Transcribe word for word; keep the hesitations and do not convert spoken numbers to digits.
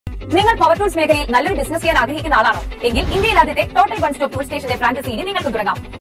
നിങ്ങൾ power tools മേഖലയിൽ നല്ലൊരു ബിസിനസ് ചെയ്യാൻ ആഗ്രഹിക്കുന്ന ആളാണോ? എങ്കിൽ ഇന്ത്യയിൽ ആദ്യത്തെ ടോട്ടൽ വൺ സ്റ്റോപ്പ് ടൂൾ സ്റ്റേഷന്റെ ഫ്രാഞ്ചൈസിയിൽ നിങ്ങൾക്ക് തുടങ്ങാം.